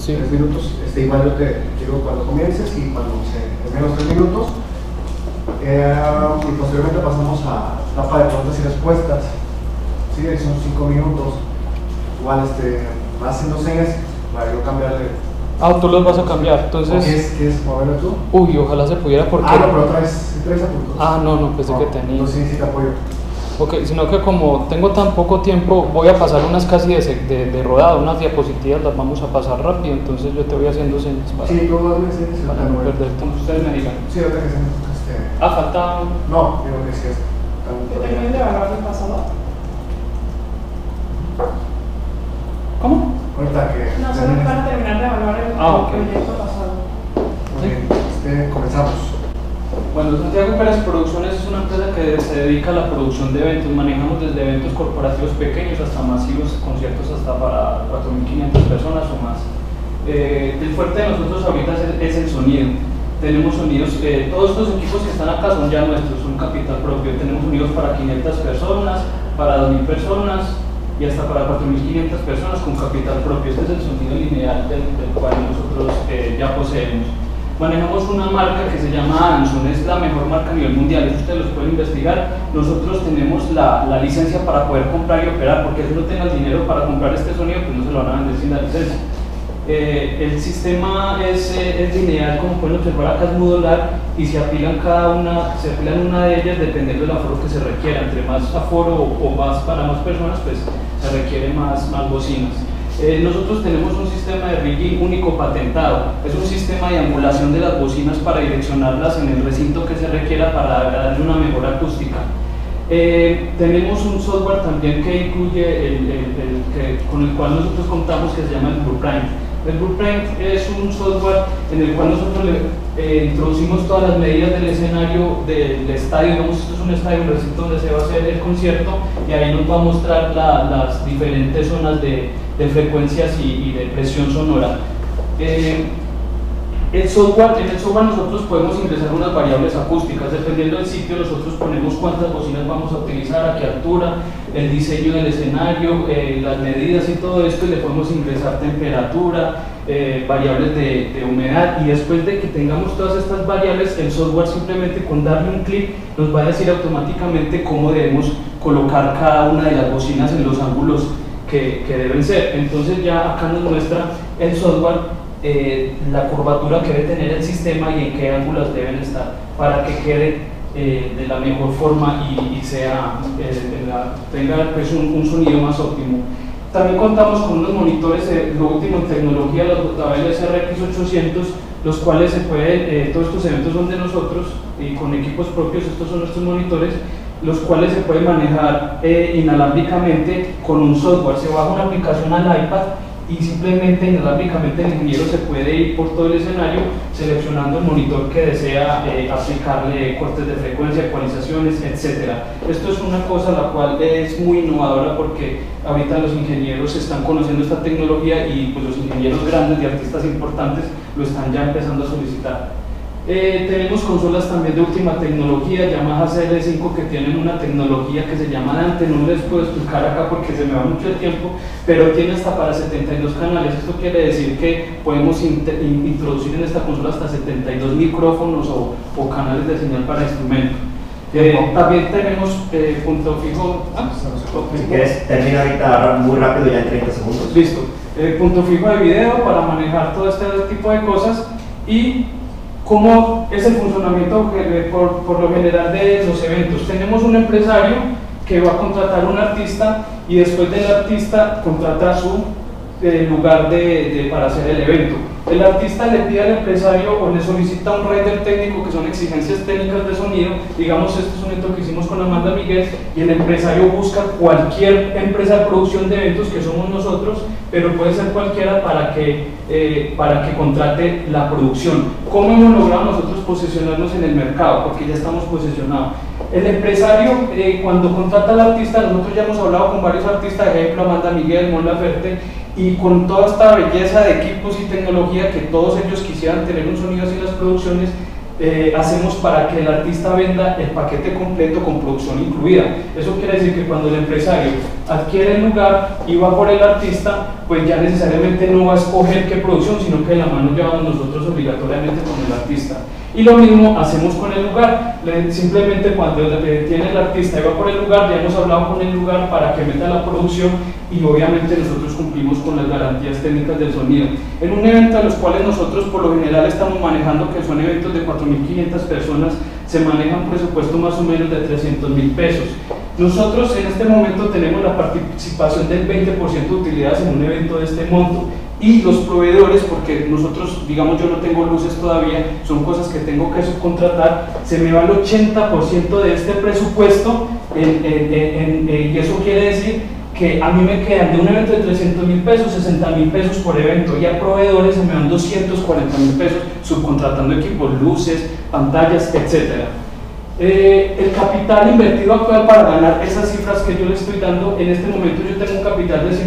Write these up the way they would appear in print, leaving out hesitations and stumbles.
Sí. 3 minutos. Igual yo te digo cuando comiences y cuando se terminen los 3 minutos. Y posteriormente pasamos a la etapa de preguntas y respuestas. Sí, ahí son 5 minutos. Igual vas haciendo señas para yo cambiarle. Tú los vas a cambiar, entonces... ¿Quieres moverlo tú? Uy, ojalá se pudiera porque... No, pero otra vez, si traes apuntos. No, pensé que tenía. No, sí te apoyo. Ok, sino que como tengo tan poco tiempo, voy a pasar unas casi de rodado, unas diapositivas las vamos a pasar rápido, entonces yo te voy haciendo señas para, sí, tú hazme señas para no perder tiempo. Ustedes me digan. Sí, otra que se falta... No, digo que sí es. ¿Que terminen de evaluar el pasado? ¿Cómo? Ahorita que... No, solo van a terminar de evaluar el proyecto pasado. Ok, comenzamos. Bueno, Santiago Pérez Producciones es una empresa que se dedica a la producción de eventos. Manejamos desde eventos corporativos pequeños hasta masivos, conciertos hasta para 4.500 personas o más. El fuerte de nosotros ahorita es el sonido. Tenemos sonidos, todos estos equipos que están acá son ya nuestros, son capital propio. Tenemos sonidos para 500 personas, para 2.000 personas y hasta para 4.500 personas con capital propio. Este es el sonido lineal del cual nosotros ya poseemos. Manejamos una marca que se llama Anson, es la mejor marca a nivel mundial, eso ustedes los pueden investigar. Nosotros tenemos la licencia para poder comprar y operar, porque si no tenga el dinero para comprar este sonido, pues no se lo van a vender sin la licencia. El sistema es lineal, como pueden observar acá es modular y se apilan una de ellas dependiendo del aforo que se requiera. Entre más aforo o más para más personas, pues se requiere más bocinas. Nosotros tenemos un sistema de rigging único patentado, es un sistema de angulación de las bocinas para direccionarlas en el recinto que se requiera para darle una mejor acústica. Tenemos un software también que incluye con el cual nosotros contamos, que se llama el Blueprint. El Blueprint es un software en el cual nosotros introducimos todas las medidas del escenario del estadio. Digamos, esto es un estadio, un recinto donde se va a hacer el concierto, y ahí nos va a mostrar las diferentes zonas de frecuencias y de presión sonora. En el software nosotros podemos ingresar unas variables acústicas. Dependiendo del sitio, nosotros ponemos cuántas bocinas vamos a utilizar, a qué altura, el diseño del escenario, las medidas y todo esto, y le podemos ingresar temperatura, variables de humedad, y después de que tengamos todas estas variables, el software simplemente con darle un clic nos va a decir automáticamente cómo debemos colocar cada una de las bocinas en los ángulos que deben ser. Entonces ya acá nos muestra el software la curvatura que debe tener el sistema y en qué ángulos deben estar para que quede de la mejor forma y tenga pues, un sonido más óptimo. También contamos con unos monitores, lo último en tecnología, los JBL RX 800, los cuales se pueden, todos estos eventos son de nosotros y con equipos propios. Estos son nuestros monitores, los cuales se pueden manejar inalámbricamente con un software. Se baja una aplicación al iPad y simplemente inalámbricamente el ingeniero se puede ir por todo el escenario seleccionando el monitor que desea aplicarle cortes de frecuencia, ecualizaciones, etc. Esto es una cosa la cual es muy innovadora, porque ahorita los ingenieros están conociendo esta tecnología y pues, los ingenieros grandes de artistas importantes lo están ya empezando a solicitar. Tenemos consolas también de última tecnología, Yamaha CL5, que tienen una tecnología que se llama Dante. No les puedo explicar acá porque se me va mucho el tiempo, pero tiene hasta para 72 canales. Esto quiere decir que podemos introducir en esta consola hasta 72 micrófonos o canales de señal para instrumentos. También tenemos punto fijo. Si quieres, termina ahorita muy rápido, ya en 30 segundos. Listo. Punto fijo de video para manejar todo este tipo de cosas. Y cómo es el funcionamiento por lo general de los eventos. Tenemos un empresario que va a contratar a un artista y después del artista contrata su lugar para hacer el evento. El artista le pide al empresario o le solicita un rider técnico, que son exigencias técnicas de sonido. Digamos, este es un evento que hicimos con Amanda Miguel, y el empresario busca cualquier empresa de producción de eventos, que somos nosotros, pero puede ser cualquiera para que contrate la producción. ¿Cómo hemos logrado nosotros posicionarnos en el mercado? Porque ya estamos posicionados. El empresario, cuando contrata al artista, nosotros ya hemos hablado con varios artistas, ejemplo Amanda Miguel, Mon Laferte, y con toda esta belleza de equipos y tecnología que todos ellos quisieran tener un sonido así en las producciones, hacemos para que el artista venda el paquete completo con producción incluida. Eso quiere decir que cuando el empresario adquiere el lugar y va por el artista, pues ya necesariamente no va a escoger qué producción, sino que la mano llevamos nosotros obligatoriamente con el artista. Y lo mismo hacemos con el lugar. Simplemente cuando tiene el artista y va por el lugar, ya hemos hablado con el lugar para que meta la producción y obviamente nosotros cumplimos con las garantías técnicas del sonido. En un evento a los cuales nosotros por lo general estamos manejando, que son eventos de 4.500 personas, se maneja un presupuesto más o menos de 300.000 pesos. Nosotros en este momento tenemos la participación del 20% de utilidades en un evento de este monto, y los proveedores, porque nosotros, digamos, yo no tengo luces todavía, son cosas que tengo que subcontratar, se me va el 80% de este presupuesto, y eso quiere decir que a mí me quedan de un evento de 300.000 pesos, 60.000 pesos por evento, y a proveedores se me dan 240.000 pesos subcontratando equipos, luces, pantallas, etc. El capital invertido actual para ganar esas cifras que yo le estoy dando, en este momento yo tengo un capital de $170.000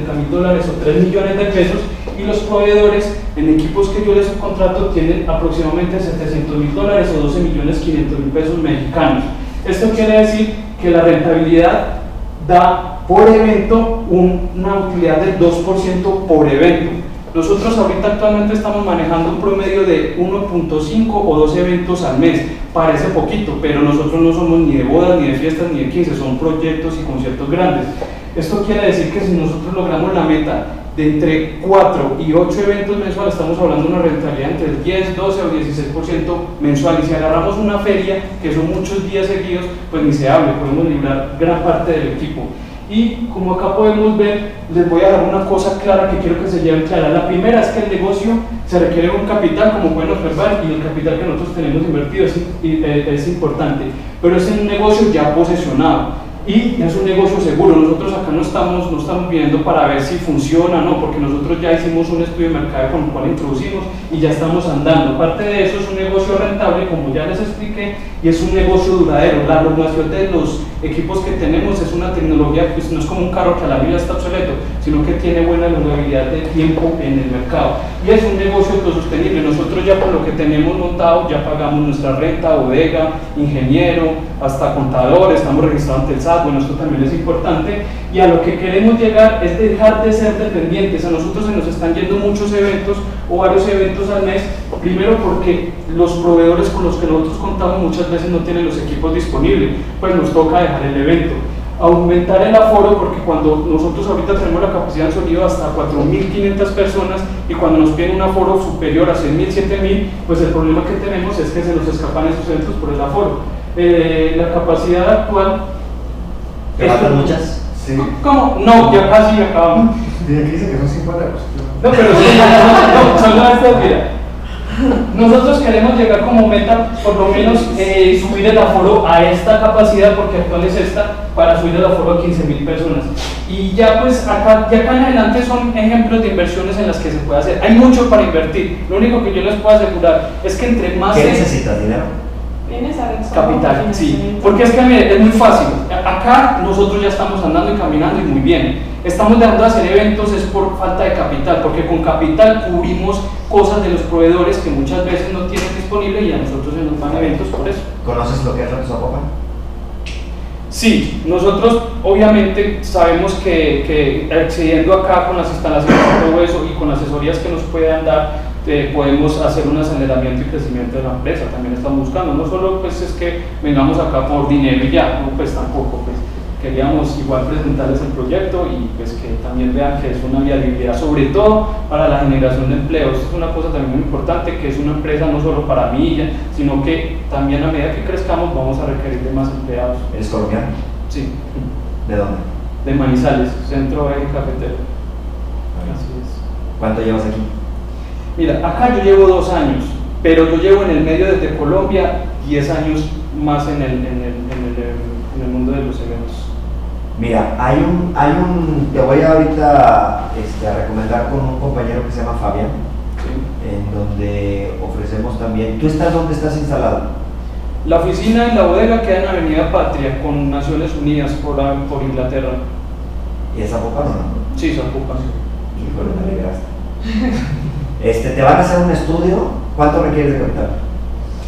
o 3 millones de pesos, y los proveedores en equipos que yo les subcontrato tienen aproximadamente $700.000 o 12.500.000 pesos mexicanos. Esto quiere decir que la rentabilidad da por evento una utilidad del 2% por evento. Nosotros ahorita actualmente estamos manejando un promedio de 1.5 o 2 eventos al mes. Parece poquito, pero nosotros no somos ni de bodas, ni de fiestas, ni de 15, son proyectos y conciertos grandes. Esto quiere decir que si nosotros logramos la meta de entre 4 y 8 eventos mensuales, estamos hablando de una rentabilidad entre el 10, 12 o 16% mensual, y si agarramos una feria, que son muchos días seguidos, pues ni se hable, podemos librar gran parte del equipo. Y como acá podemos ver, les voy a dar una cosa clara que quiero que se lleven clara. La primera es que el negocio se requiere un capital, como pueden observar, y el capital que nosotros tenemos invertido es importante, pero es un negocio ya posesionado y es un negocio seguro. Nosotros acá no estamos viendo para ver si funciona o no, porque nosotros ya hicimos un estudio de mercado con el cual introducimos y ya estamos andando. Parte de eso es un negocio rentable, como ya les expliqué, y es un negocio duradero. La regulación de los equipos que tenemos es una tecnología, pues no es como un carro que a la vida está obsoleto, sino que tiene buena longevidad de tiempo en el mercado, y es un negocio autosostenible. Nosotros ya con lo que tenemos montado ya pagamos nuestra renta, bodega, ingeniero, hasta contador, estamos registrados ante el SAT. Bueno, esto también es importante, y a lo que queremos llegar es dejar de ser dependientes. A nosotros se nos están yendo muchos eventos o varios eventos al mes, primero porque los proveedores con los que nosotros contamos muchas veces no tienen los equipos disponibles, pues nos toca dejar el evento. Aumentar el aforo, porque cuando nosotros ahorita tenemos la capacidad de sonido hasta 4.500 personas, y cuando nos piden un aforo superior a 6.000, 7.000, pues el problema que tenemos es que se nos escapan esos eventos por el aforo. La capacidad actual... ¿Te faltan muchas? Sí. ¿Cómo? No, ya casi acabamos. Y aquí dice que son 50 euros. No, pero sí, no, solo estas, mira. Nosotros queremos llegar como meta, por lo menos subir el aforo a esta capacidad, porque actual es esta, para subir el aforo a 15.000 personas. Y ya pues acá en adelante son ejemplos de inversiones en las que se puede hacer. Hay mucho para invertir. Lo único que yo les puedo asegurar es que entre más... ¿Qué necesitas? ¿Dinero? Tienes Capital, sí, porque es que mire, es muy fácil. Acá nosotros ya estamos andando y caminando y muy bien. Estamos dejando de hacer eventos es por falta de capital, porque con capital cubrimos cosas de los proveedores que muchas veces no tienen disponible, y a nosotros se nos van eventos por eso. ¿Conoces lo que es Reto Zapopan? Sí, nosotros obviamente sabemos que accediendo acá con las instalaciones y todo eso, y con asesorías que nos puedan dar, podemos hacer un aceleramiento y crecimiento de la empresa. También estamos buscando, no solo pues es que vengamos acá por dinero y ya, no, pues tampoco, pues queríamos igual presentarles el proyecto y pues que también vean que es una viabilidad, sobre todo para la generación de empleos. Es una cosa también muy importante, que es una empresa no solo para mí, sino que también a medida que crezcamos vamos a requerir de más empleados. ¿Eres colombiano? Sí. ¿De dónde? De Manizales, centro eje cafetero. Así es. ¿Cuánto llevas aquí? Mira, acá yo llevo 2 años, pero yo llevo en el medio desde Colombia 10 años más en el mundo de los eventos. Mira, te voy ahorita a recomendar con un compañero que se llama Fabián, Sí. en donde ofrecemos también. ¿Tú estás dónde estás instalado? La oficina y la bodega queda en Avenida Patria, con Naciones Unidas por Inglaterra. ¿Y es Zapopan o no? Sí, Zapopan. Híjole, me alegraste. Te van a hacer un estudio. ¿Cuánto requieres de capital?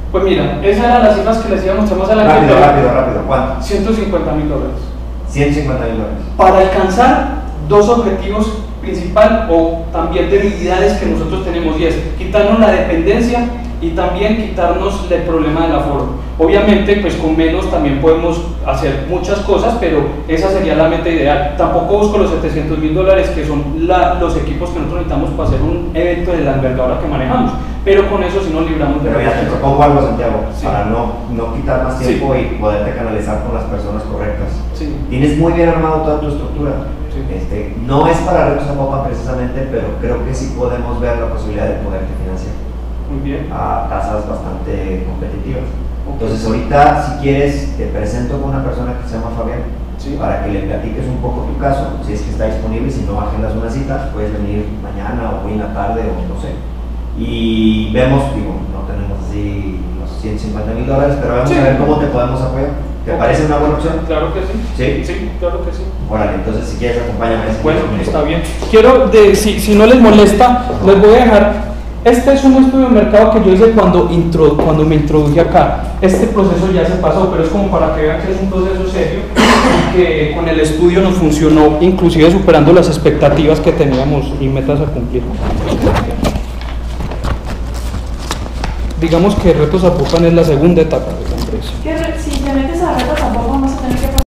Pues mira, esas eran las cifras que les iba a mostrar más adelante. Rápido, ¿cuánto? $150.000. 150.000 dólares. Para alcanzar dos objetivos principal o también debilidades que nosotros tenemos, y es quitarnos la dependencia y también quitarnos el problema del aforo. Obviamente pues con menos también podemos hacer muchas cosas, pero esa sería la meta ideal. Tampoco busco los $700.000 que son los equipos que nosotros necesitamos para hacer un evento de la envergadura que manejamos, pero con eso sí nos libramos de... Pero ya te propongo algo, Santiago, sí, para no quitar más tiempo sí, y poderte canalizar con las personas correctas. Sí. Tienes muy bien armado toda tu estructura. Sí. No es para Retos Zapopan precisamente, pero creo que sí podemos ver la posibilidad de poderte financiar Muy bien. a tasas bastante competitivas. Okay. Entonces ahorita, si quieres, te presento con una persona que se llama Fabián, Sí. para que le platiques un poco tu caso, si es que está disponible. Si no, agendas una cita, puedes venir mañana o hoy en la tarde o no sé, y vemos, no tenemos así los $150.000, pero vamos sí, a ver cómo te podemos apoyar. ¿Te parece una buena opción? Claro que sí. Sí. Sí, claro que sí. Órale, entonces si quieres acompáñame. Bueno, está bien. Quiero, si no les molesta, les voy a dejar. Este es un estudio de mercado que yo hice cuando me introduje acá. Este proceso ya se pasó, pero es como para que vean que es un proceso serio y que con el estudio nos funcionó, inclusive superando las expectativas que teníamos y metas a cumplir. Digamos que Retos Zapopan es la segunda etapa de la empresa. Si te metes a retos tampoco vas a tener que